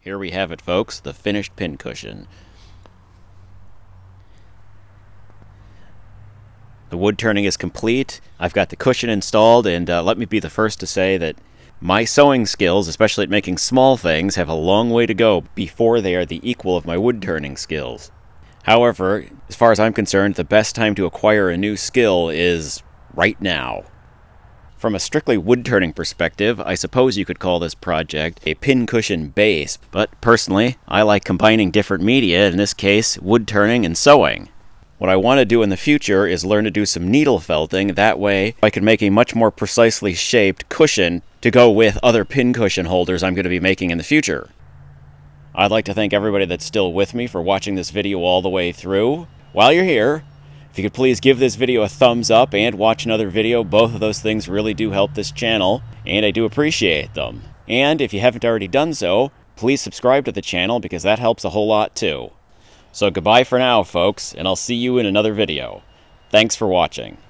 Here we have it, folks, the finished pincushion. The wood turning is complete. I've got the cushion installed, and let me be the first to say that my sewing skills, especially at making small things, have a long way to go before they are the equal of my wood turning skills. However, as far as I'm concerned, the best time to acquire a new skill is right now. From a strictly wood-turning perspective, I suppose you could call this project a pincushion base, but personally, I like combining different media, in this case, wood-turning and sewing. What I want to do in the future is learn to do some needle felting, that way I can make a much more precisely shaped cushion to go with other pincushion holders I'm going to be making in the future. I'd like to thank everybody that's still with me for watching this video all the way through. While you're here, if you could please give this video a thumbs up and watch another video, both of those things really do help this channel, and I do appreciate them. And if you haven't already done so, please subscribe to the channel because that helps a whole lot too. So goodbye for now, folks, and I'll see you in another video. Thanks for watching.